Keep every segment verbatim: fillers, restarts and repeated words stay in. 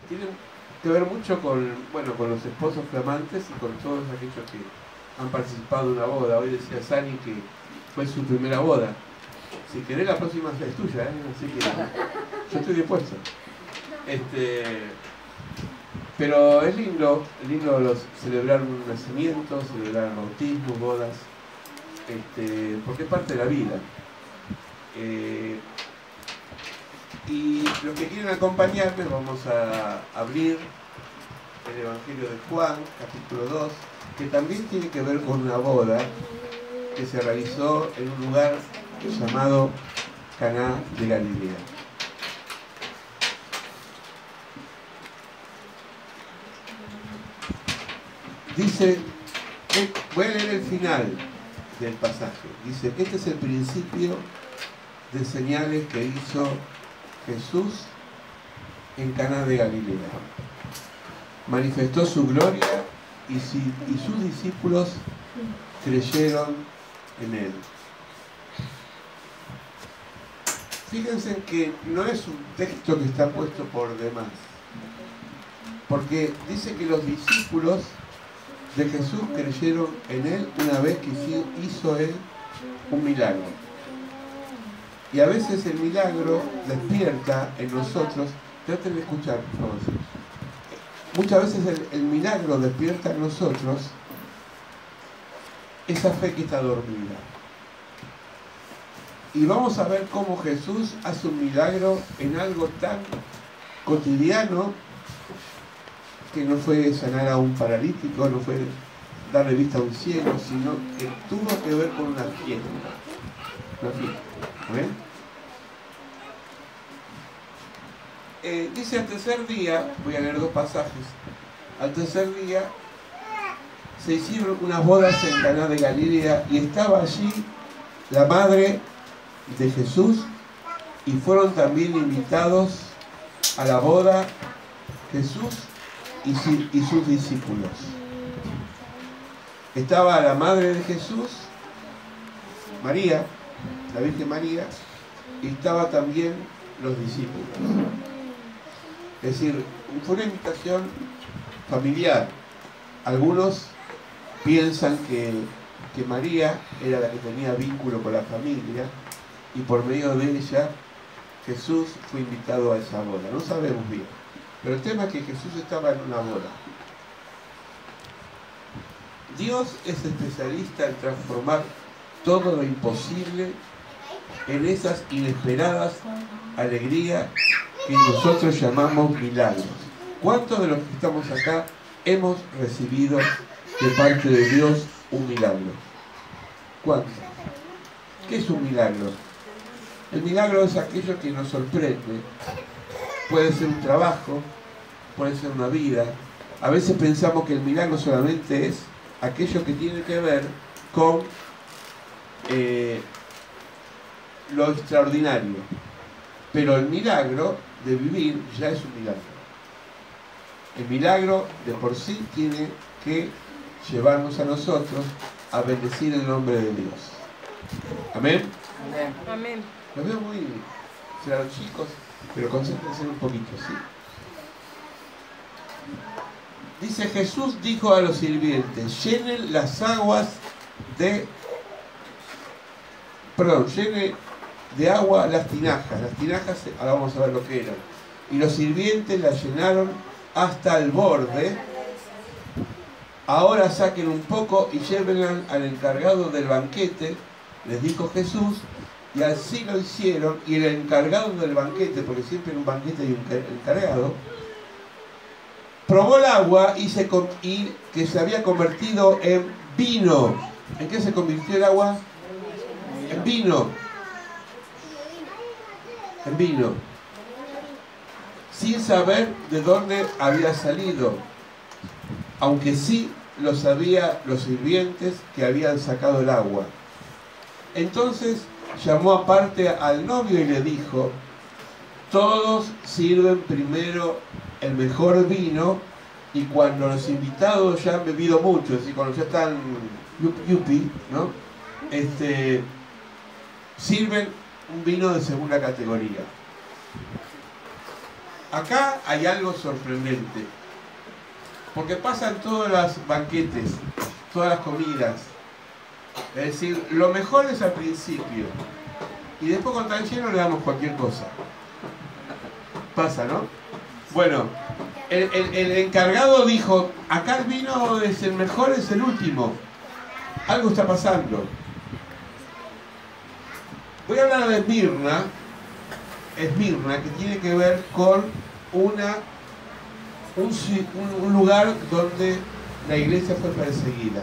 tiene que ver mucho con, bueno, con los esposos flamantes y con todos aquellos que han participado de una boda. Hoy decía Sani que fue su primera boda. Si querés, la próxima es tuya, ¿eh? Así que yo estoy dispuesto. Este, pero es lindo, es lindo los, celebrar un nacimiento, celebrar bautismos, bodas, este, porque es parte de la vida. Eh, y los que quieren acompañarme, vamos a abrir el Evangelio de Juan, capítulo dos, que también tiene que ver con una boda que se realizó en un lugar llamado Caná de Galilea. Dice, voy a leer el final del pasaje. Dice, este es el principio de señales que hizo Jesús en Caná de Galilea. Manifestó su gloria y, si, y sus discípulos creyeron en él. Fíjense que no es un texto que está puesto por demás, porque dice que los discípulos de Jesús creyeron en él una vez que hizo él un milagro. Y a veces el milagro despierta en nosotros, traten de escuchar, por favor. Muchas veces el, el milagro despierta en nosotros esa fe que está dormida. Y vamos a ver cómo Jesús hace un milagro en algo tan cotidiano, que no fue sanar a un paralítico, no fue darle vista a un ciego, sino que tuvo que ver con una fiesta. Una fiesta. ¿Ven? Eh, dice al tercer día, voy a leer dos pasajes, al tercer día se hicieron unas bodas en Caná de Galilea y estaba allí la madre de Jesús y fueron también invitados a la boda Jesús y, su, y sus discípulos. Estaba la madre de Jesús, María, la Virgen María, y estaba también los discípulos. Es decir, fue una invitación familiar. Algunos piensan que, que María era la que tenía vínculo con la familia y por medio de ella Jesús fue invitado a esa boda. No sabemos bien. Pero el tema es que Jesús estaba en una boda. Dios es especialista en transformar todo lo imposible en esas inesperadas alegrías que nosotros llamamos milagros. ¿Cuántos de los que estamos acá hemos recibido de parte de Dios un milagro? ¿Cuántos? ¿Qué es un milagro? El milagro es aquello que nos sorprende. Puede ser un trabajo, puede ser una vida. A veces pensamos que el milagro solamente es aquello que tiene que ver con eh, lo extraordinario. Pero el milagro de vivir ya es un milagro. El milagro de por sí tiene que llevarnos a nosotros a bendecir el nombre de Dios. ¿Amén? Amén. Amén. Los veo muy... serán chicos, pero concéntrense un poquito, ¿sí? Dice, Jesús dijo a los sirvientes, llenen las aguas de... Perdón, llenen de agua las tinajas. Las tinajas, ahora vamos a ver lo que eran. Y los sirvientes las llenaron hasta el borde. Ahora saquen un poco y llévenla al encargado del banquete, les dijo Jesús, y así lo hicieron. Y el encargado del banquete, porque siempre en un banquete hay un encargado, probó el agua y, se, y que se había convertido en vino. ¿En qué se convirtió el agua? En vino. En vino. Sin saber de dónde había salido, aunque sí lo sabían los sirvientes que habían sacado el agua. Entonces llamó aparte al novio y le dijo, todos sirven primero el mejor vino y cuando los invitados ya han bebido mucho, es decir, cuando ya están yupi, ¿no? Este, sirven un vino de segunda categoría. Acá hay algo sorprendente, porque pasan todos los banquetes, todas las comidas. Es decir, lo mejor es al principio, y después cuando están llenos le damos cualquier cosa. Pasa, ¿no? Bueno, el, el, el encargado dijo, acá el vino es el mejor, es el último. Algo está pasando. Voy a hablar de Esmirna, Esmirna, que tiene que ver con una, un, un lugar donde la iglesia fue perseguida.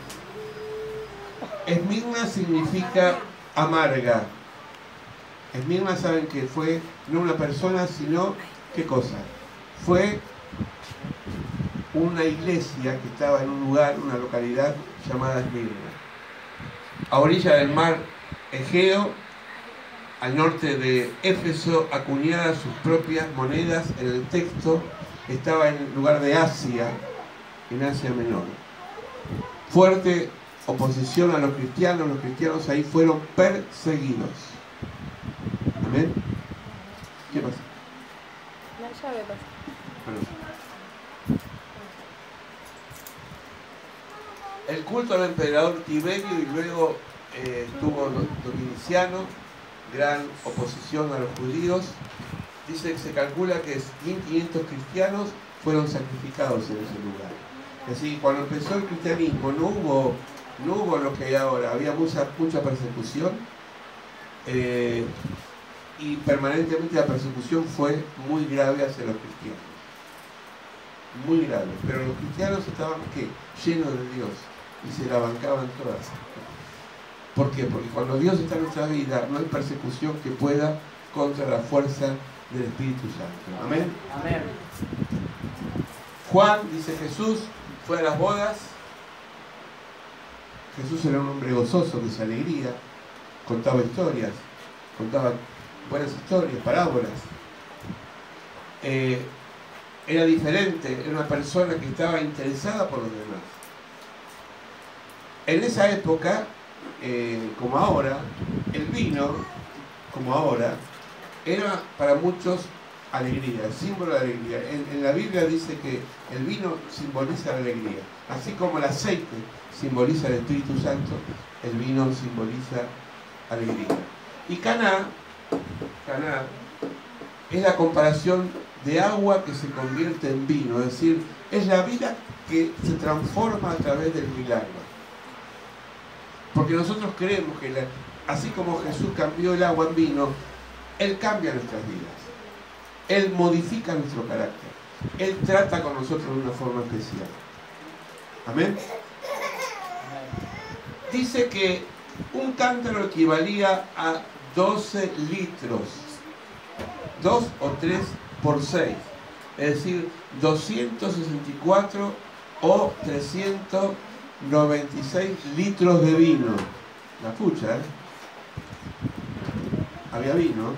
Esmirna significa amarga. Esmirna, saben que fue no una persona, sino, ¿qué cosa? Fue una iglesia que estaba en un lugar, una localidad llamada Esmirna, a orilla del mar Egeo, al norte de Éfeso, acuñadas sus propias monedas. En el texto estaba en el lugar de Asia, en Asia Menor. Fuerte oposición a los cristianos, los cristianos ahí fueron perseguidos. ¿Amén? ¿Qué pasa? La llave pasa. Bueno. El culto al emperador Tiberio y luego eh, estuvo Domiciano, gran oposición a los judíos. Dice que se calcula que mil quinientos cristianos fueron sacrificados en ese lugar. Así que cuando empezó el cristianismo no hubo, no hubo lo que hay ahora, había mucha, mucha persecución. Eh, y permanentemente la persecución fue muy grave hacia los cristianos, muy grave, pero los cristianos estaban ¿qué? Llenos de Dios y se la bancaban todas. ¿Por qué? Porque cuando Dios está en nuestra vida no hay persecución que pueda contra la fuerza del Espíritu Santo. Amén. Amén. Juan, dice Jesús, fue a las bodas. Jesús era un hombre gozoso, de su alegría, contaba historias, contaba buenas historias, parábolas. Eh, era diferente, era una persona que estaba interesada por los demás. En esa época, eh, como ahora, el vino, como ahora, era para muchos alegría, símbolo de alegría. En, en la Biblia dice que el vino simboliza la alegría, así como el aceite simboliza el Espíritu Santo, el vino simboliza alegría. Y Caná, Caná es la comparación de agua que se convierte en vino, es decir, es la vida que se transforma a través del milagro. Porque nosotros creemos que la, así como Jesús cambió el agua en vino, Él cambia nuestras vidas. Él modifica nuestro carácter. Él trata con nosotros de una forma especial. Amén. Dice que un cántaro equivalía a doce litros. dos o tres por seis. Es decir, doscientos sesenta y cuatro o trescientos noventa y seis litros de vino. La pucha, ¿eh? Había vino.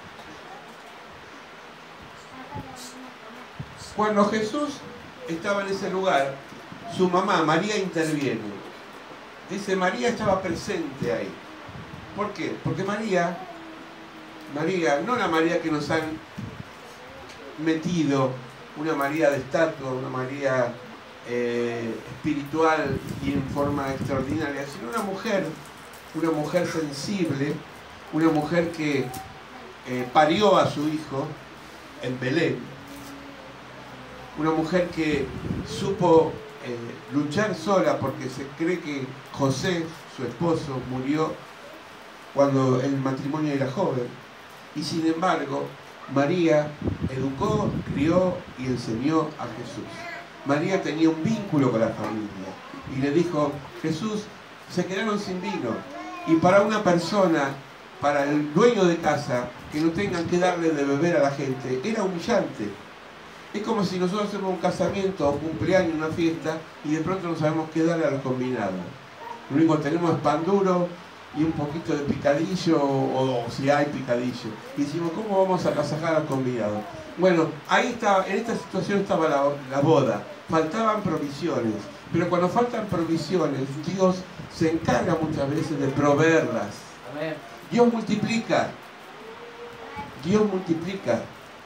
Cuando Jesús estaba en ese lugar, su mamá, María, interviene. Dice, María estaba presente ahí. ¿Por qué? Porque María, María, no la María que nos han metido, una María de estatua, una María eh, espiritual y en forma extraordinaria, sino una mujer, una mujer sensible, una mujer que eh, parió a su hijo en Belén. Una mujer que supo eh, luchar sola, porque se cree que José, su esposo, murió cuando el matrimonio era joven. Y sin embargo, María educó, crió y enseñó a Jesús. María tenía un vínculo con la familia y le dijo, Jesús, se quedaron sin vino. Y para una persona, para el dueño de casa, que no tengan que darle de beber a la gente, era humillante. Es como si nosotros hacemos un casamiento o un cumpleaños, una fiesta, y de pronto no sabemos qué darle a los convidados. Lo único que tenemos es pan duro y un poquito de picadillo, o, o si hay picadillo. Y decimos, ¿cómo vamos a agasajar a los convidados? Bueno, ahí estaba, en esta situación estaba la, la boda. Faltaban provisiones. Pero cuando faltan provisiones, Dios se encarga muchas veces de proveerlas. Dios multiplica. Dios multiplica.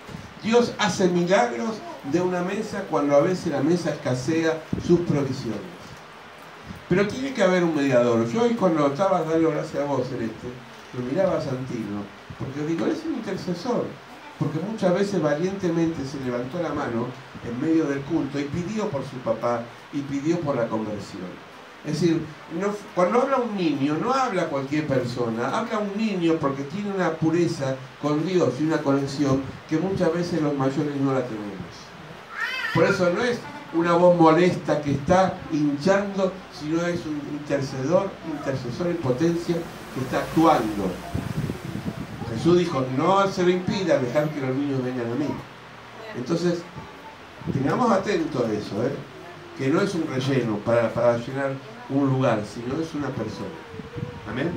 Dios hace milagros de una mesa cuando a veces la mesa escasea sus provisiones. Pero tiene que haber un mediador. Yo hoy cuando estaba dando gracias a vos, Celeste, lo miraba a Santino, porque digo, es un intercesor. Porque muchas veces valientemente se levantó la mano en medio del culto y pidió por su papá y pidió por la conversión. Es decir, no, cuando habla un niño, no habla cualquier persona, habla un niño porque tiene una pureza con Dios y una conexión que muchas veces los mayores no la tenemos. Por eso no es una voz molesta que está hinchando, sino es un intercedor, intercesor en potencia que está actuando. Jesús dijo, no se lo impida dejar que los niños vengan a mí. Entonces, tengamos atentos a eso, ¿eh? Que no es un relleno para, para llenar un lugar, sino es una persona. Amén.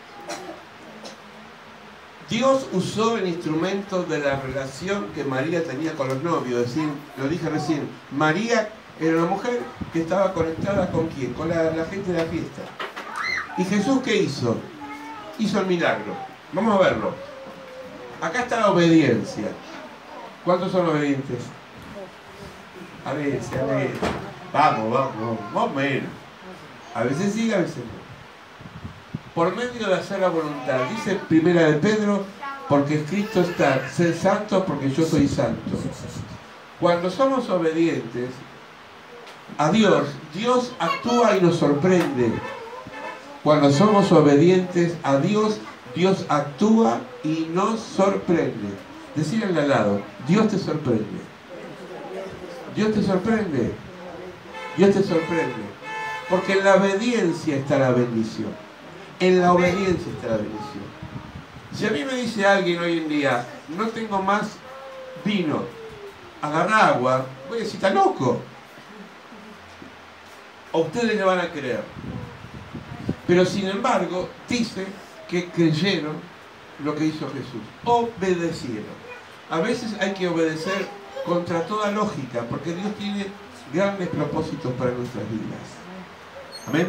Dios usó el instrumento de la relación que María tenía con los novios. Es decir, lo dije recién, María era una mujer que estaba conectada con quién, con la, la gente de la fiesta. ¿Y Jesús qué hizo? Hizo el milagro. Vamos a verlo. Acá está la obediencia. ¿Cuántos son obedientes? A veces, a veces. Vamos, vamos, más o menos. A veces sí, a veces no. Por medio de hacer la voluntad. Dice Primera de Pedro, porque escrito está, ser santo porque yo soy santo. Cuando somos obedientes a Dios, Dios actúa y nos sorprende. Cuando somos obedientes a Dios, Dios actúa y nos sorprende. Decirle al lado, Dios te sorprende. Dios te sorprende. Dios te sorprende. Porque en la obediencia está la bendición. En la obediencia está la bendición. Si a mí me dice alguien hoy en día, no tengo más vino, agarra agua, voy a decir, está loco. A ustedes le van a creer. Pero sin embargo, dice que creyeron lo que hizo Jesús. Obedecieron. A veces hay que obedecer contra toda lógica, porque Dios tiene grandes propósitos para nuestras vidas. Amén.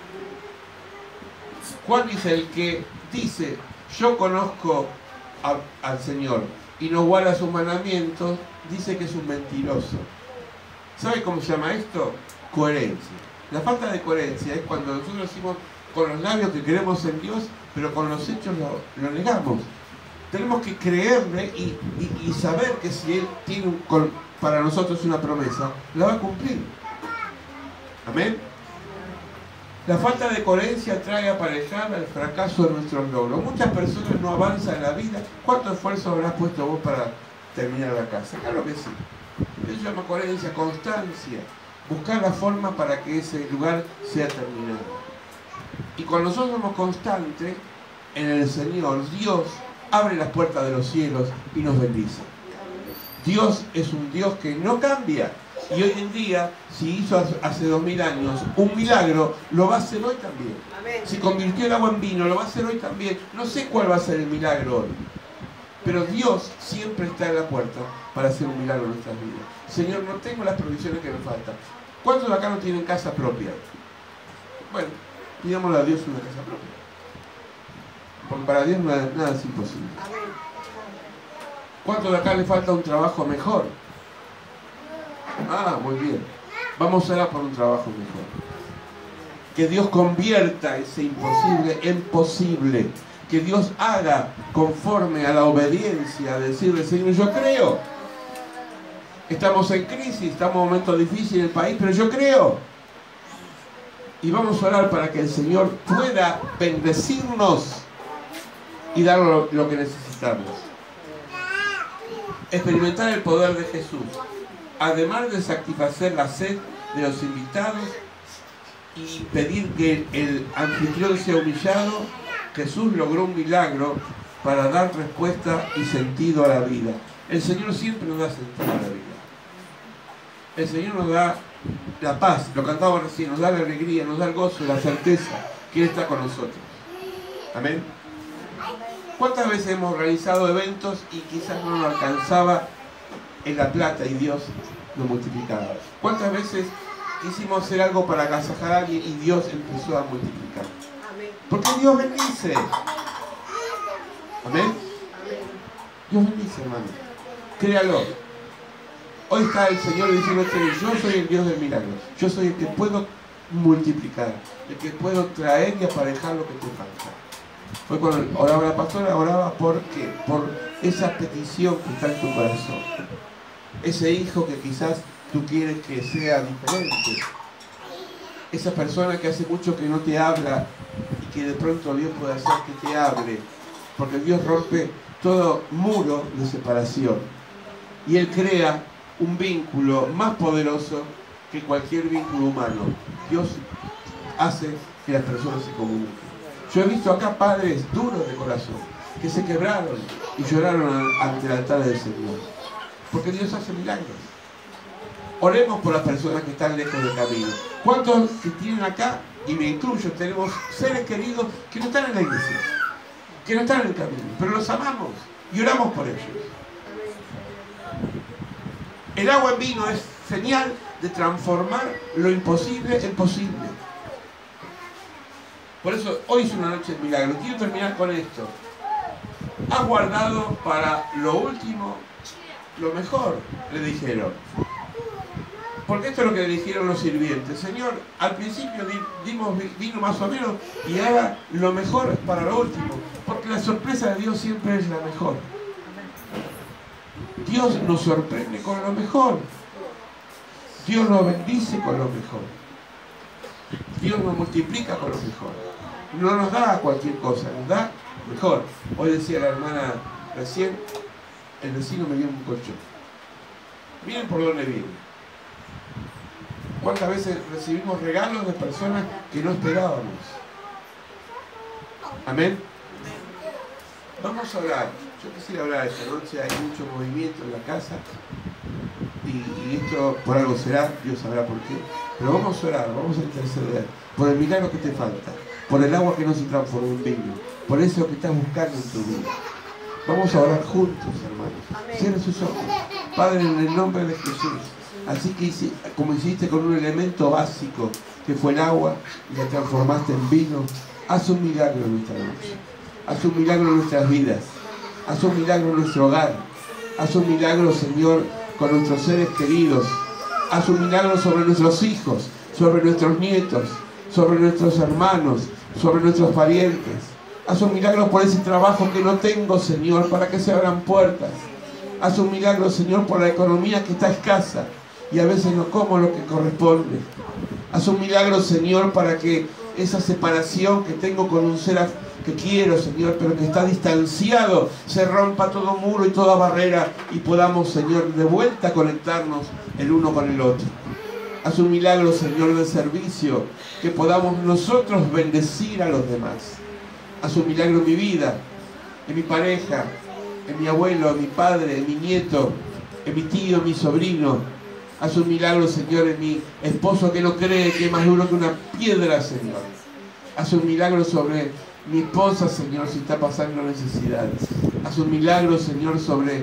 Juan dice, el que dice, yo conozco a, al Señor y no guarda sus mandamientos, dice que es un mentiroso. ¿Sabe cómo se llama esto? Coherencia. La falta de coherencia es cuando nosotros decimos con los labios que creemos en Dios, pero con los hechos lo, lo negamos. Tenemos que creerle y, y, y saber que si Él tiene un, con, para nosotros una promesa, la va a cumplir. Amén. La falta de coherencia trae aparejada el fracaso de nuestros logros. Muchas personas no avanzan en la vida. ¿Cuánto esfuerzo habrás puesto vos para terminar la casa? Claro que sí. Eso se llama coherencia, constancia. Buscar la forma para que ese lugar sea terminado. Y cuando nosotros somos constantes en el Señor, Dios abre las puertas de los cielos y nos bendice. Dios es un Dios que no cambia. Y hoy en día, si hizo hace dos mil años un milagro, lo va a hacer hoy también. Amén. Si convirtió el agua en vino, lo va a hacer hoy también. No sé cuál va a ser el milagro hoy. Pero Dios siempre está en la puerta para hacer un milagro en nuestras vidas. Señor, no tengo las provisiones que me faltan. ¿Cuántos de acá no tienen casa propia? Bueno, pidámosle a Dios una casa propia. Porque para Dios nada, nada es imposible. ¿Cuántos de acá le falta un trabajo mejor? Ah, muy bien. Vamos a orar por un trabajo mejor. Que Dios convierta ese imposible en posible. Que Dios haga conforme a la obediencia, decirle, Señor, yo creo. Estamos en crisis, estamos en un momento difícil en el país, pero yo creo. Y vamos a orar para que el Señor pueda bendecirnos y dar lo, lo que necesitamos. Experimentar el poder de Jesús. Además de satisfacer la sed de los invitados y pedir que el anfitrión sea humillado, Jesús logró un milagro para dar respuesta y sentido a la vida. El Señor siempre nos da sentido a la vida. El Señor nos da la paz, lo cantábamos recién, nos da la alegría, nos da el gozo, la certeza que Él está con nosotros. Amén. ¿Cuántas veces hemos realizado eventos y quizás no nos alcanzaba en la plata y Dios lo multiplicaba? ¿Cuántas veces quisimos hacer algo para agasajar a alguien y Dios empezó a multiplicar? Porque Dios bendice. Amén. Dios bendice, hermano. Créalo. Hoy está el Señor diciendo: yo soy el Dios del milagro. Yo soy el que puedo multiplicar, el que puedo traer y aparejar lo que te falta. Hoy cuando oraba la pastora, oraba por qué? Por esa petición que está en tu corazón. Ese hijo que quizás tú quieres que sea diferente. Esa persona que hace mucho que no te habla y que de pronto Dios puede hacer que te hable. Porque Dios rompe todo muro de separación. Y Él crea un vínculo más poderoso que cualquier vínculo humano. Dios hace que las personas se comuniquen. Yo he visto acá padres duros de corazón que se quebraron y lloraron ante el altar del Señor. Porque Dios hace milagros. Oremos por las personas que están lejos del camino. ¿Cuántos que tienen acá, y me incluyo, tenemos seres queridos que no están en la iglesia, que no están en el camino, pero los amamos y oramos por ellos? El agua en vino es señal de transformar lo imposible en posible. Por eso hoy es una noche de milagro. Quiero terminar con esto. Has guardado para lo último lo mejor, le dijeron. Porque esto es lo que le dijeron los sirvientes. Señor, al principio dimos vino más o menos y ahora lo mejor para lo último. Porque la sorpresa de Dios siempre es la mejor. Dios nos sorprende con lo mejor. Dios nos bendice con lo mejor. Dios nos multiplica con lo mejor. No nos da cualquier cosa, nos da mejor. Hoy decía la hermana recién, el vecino me dio un colchón. Miren por dónde viene. ¿Cuántas veces recibimos regalos de personas que no esperábamos? Amén. Vamos a orar. Yo quisiera hablar esta noche, hay mucho movimiento en la casa y, y esto por algo será, Dios sabrá por qué. Pero vamos a orar, vamos a interceder por el milagro que te falta, por el agua que no se transformó en vino, por eso que estás buscando en tu vida. Vamos a orar juntos, hermanos. Cierren sus ojos. Padre, en el nombre de Jesús. Así que como hiciste con un elemento básico, que fue el agua, y la transformaste en vino, haz un milagro en nuestra noche. Haz un milagro en nuestras vidas. Haz un milagro en nuestro hogar. Haz un milagro, Señor, con nuestros seres queridos. Haz un milagro sobre nuestros hijos, sobre nuestros nietos, sobre nuestros hermanos, sobre nuestros parientes. Haz un milagro por ese trabajo que no tengo, Señor, para que se abran puertas. Haz un milagro, Señor, por la economía que está escasa y a veces no como lo que corresponde. Haz un milagro, Señor, para que esa separación que tengo con un ser que quiero, Señor, pero que está distanciado, se rompa todo muro y toda barrera y podamos, Señor, de vuelta conectarnos el uno con el otro. Haz un milagro, Señor, de servicio, que podamos nosotros bendecir a los demás. Haz un milagro en mi vida, en mi pareja, en mi abuelo, en mi padre, en mi nieto, en mi tío, en mi sobrino. Haz un milagro, Señor, en mi esposo que no cree, que es más duro que una piedra, Señor. Haz un milagro sobre mi esposa, Señor, si está pasando necesidades. Haz un milagro, Señor, sobre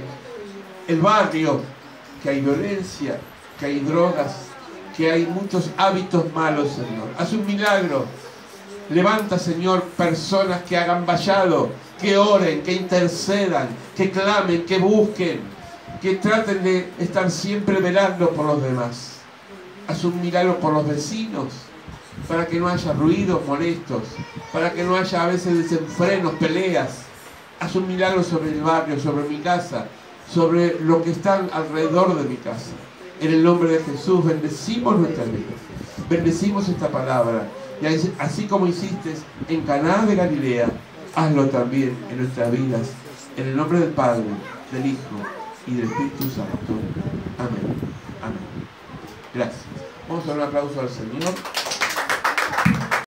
el barrio, que hay violencia, que hay drogas, que hay muchos hábitos malos, Señor. Haz un milagro. Levanta, Señor, personas que hagan vallado, que oren, que intercedan, que clamen, que busquen, que traten de estar siempre velando por los demás. Haz un milagro por los vecinos, para que no haya ruidos molestos, para que no haya a veces desenfrenos, peleas. Haz un milagro sobre el barrio, sobre mi casa, sobre lo que están alrededor de mi casa. En el nombre de Jesús, bendecimos nuestras vidas, bendecimos esta palabra. Y así como hiciste en Caná de Galilea, hazlo también en nuestras vidas. En el nombre del Padre, del Hijo y del Espíritu Santo. Amén. Amén. Gracias. Vamos a dar un aplauso al Señor.